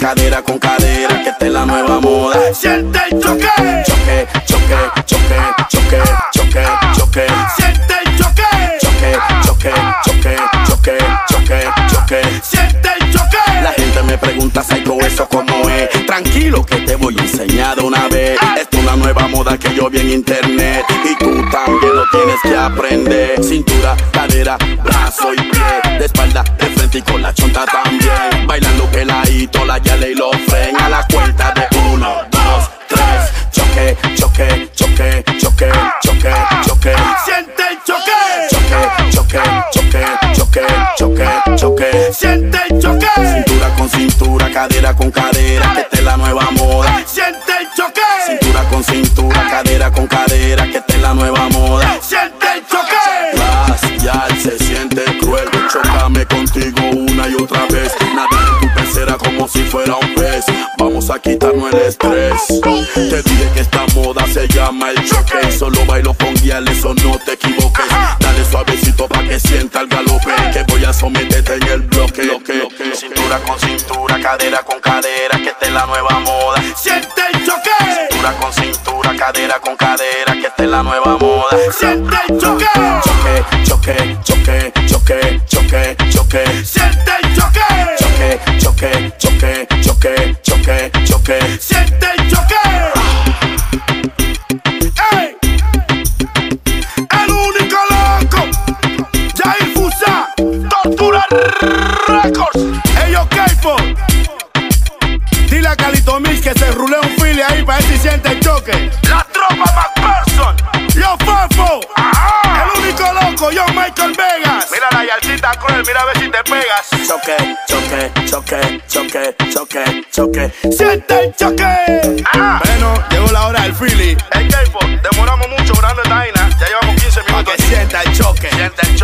cadera con cadera, que esta es la nueva moda. Siente el choque. Choque, choque, choque, choque, choque, choque. Siente el choque. Choque, choque, choque, choque, choque, choque. Siente el choque. La gente me pregunta, Psycho, ¿eso cómo es? Tranquilo que te voy a enseñar de una vez. Esto es una nueva moda que yo vi en internet y tú también lo tienes que aprender. Cintura, cadera, brazo y pie, de espalda, de frente y con la chonta también. Bailando peladito, la yale y los fren. A la cuenta de 1, 2, 3. Choque, choque, choque, choque, choque, choque. Siente el choque. Choque, choque, choque, choque, choque, choque. Siente el choque. Cintura con cintura, cadera con cadera, que esta es la nueva moda. Siente el choque. Cintura con cintura, cadera con cadera, que esta es la nueva moda. Siente el choque. Glacial, se siente cruel. Chócame contigo una y otra vez. Nadar en tu pecera como si fuera un pez. Vamos a quitarnos el estrés. Te dije que esta moda se llama el choque. Solo bailo con guial, eso no te equivoques. Dale suavecito pa' que sienta el galope, que voy a someterte en el bloque. Cintura con cintura, cadera con cadera, que esta es la nueva moda. Siente el choque. Cintura con cintura, cadera con cadera, que esta es la nueva moda. Siente el choque. Choque, choque, choque, choque, choque, choque. Siente el choque. Choque, choque, choque, choque, choque, choque. Siente el choque. ¡Ey! El único loco, Jair Fusa, Tortura Records. Ellos K-Pop. Dile a Calito Mix que se rule un file ahí para ver si siente el choque. La tropa McPherson. Yo Fafo. El único loco, yo Michael Vegas. Mira la yalcita cruel, mira a ver si te pegas. Choque, choque, choque, choque, choque, choque. Siente el choque. Bueno, llegó la hora del Philly. Hey, K-Pop, demoramos mucho grabando esta vaina. Ya llevamos 15 minutos. Pa' que sienta el choque. Siente el choque.